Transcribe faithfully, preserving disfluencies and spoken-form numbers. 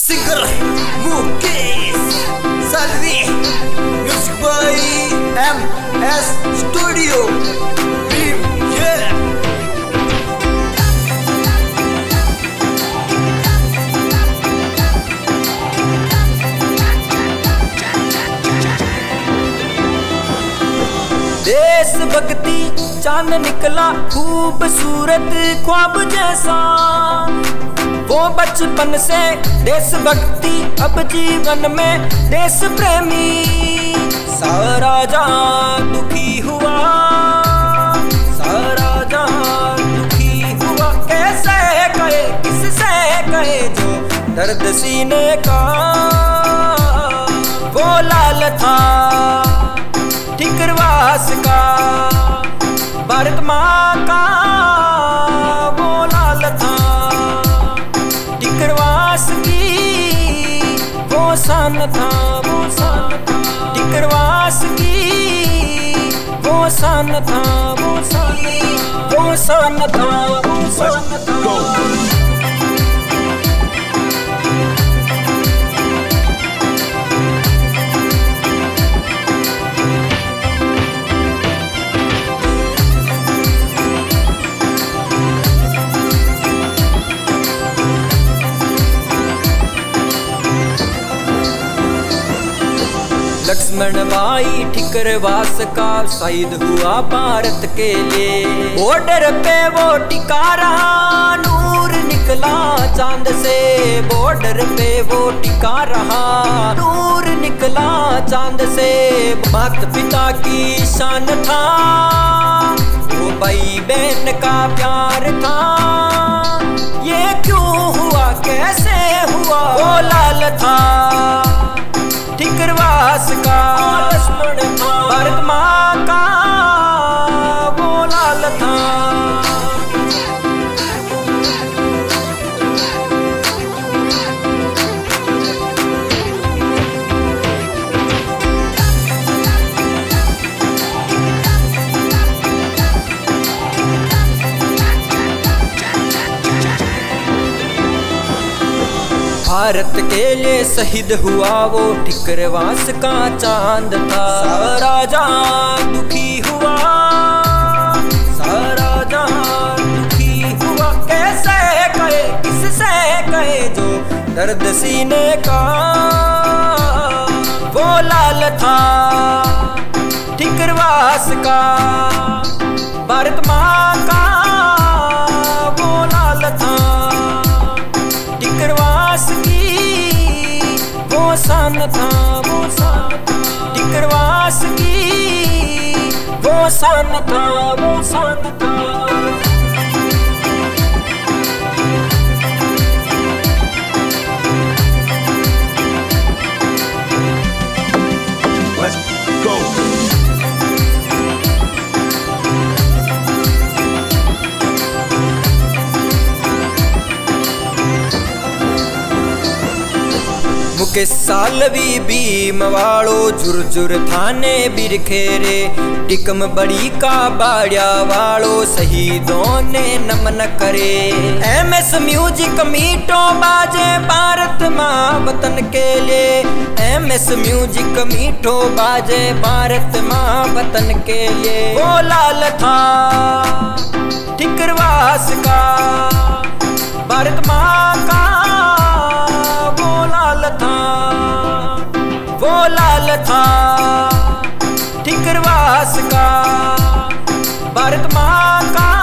Singer Mukesh Salvi, music by M S studio. देश भक्ति चांद निकला खूबसूरत ख्वाब जैसा, वो बचपन से देश भक्ति अब जीवन में देश प्रेमी। सारा जहां दुखी हुआ, सारा जहां दुखी हुआ, कैसे कहे किससे कहे जो दर्द सीने का। वो लाल था ठिकरवास का, भारत माँ का वो लाल था, ठिकरवास की वो शान था, वो शान था, ठिकरवास की वो शान था, वो शान था, वो शान था, वो शान था। लक्ष्मण भाई ठिकरवास का शहीद हुआ भारत के लिए। बॉर्डर पे वो टिका रहा, नूर निकला चांद से। बॉर्डर पे वो टिका रहा, नूर निकला चांद से। माता पिता की शान था, वो भाई बहन का प्यार था। ये क्यों हुआ कैसे हुआ, वो लाल था ठिकरवास का, लक्ष्मण था, भारत माँ का वो लाल था। भारत के लिए शहीद हुआ वो ठिकरवास का चांद था। सारा जहां दुखी हुआ, सारा जहां दुखी हुआ, कैसे कहे किससे कहे जो दर्द सीने का। वो लाल था ठिकरवास का, भारत माँ का वो लाल था, ठिकरवास की वो शान था, वो शान था, ठिकरवास की वो शान था, वो शान था। Let's go. मुकेश सालवी भीम वालो झुरझुर थाने बिरखेरे। टिकम बड़ी का बाड़िया वालो शहीदों ने नमन करे। एम एस म्यूजिक मीठो बाजे भारत माँ वतन के लिए। एम एस म्यूजिक मीठो बाजे भारत माँ वतन के लिए। वो लाल था ठिकरवास का, भारत माँ का वो लाल था, वो लाल था ठिकरवास का, भारत माँ का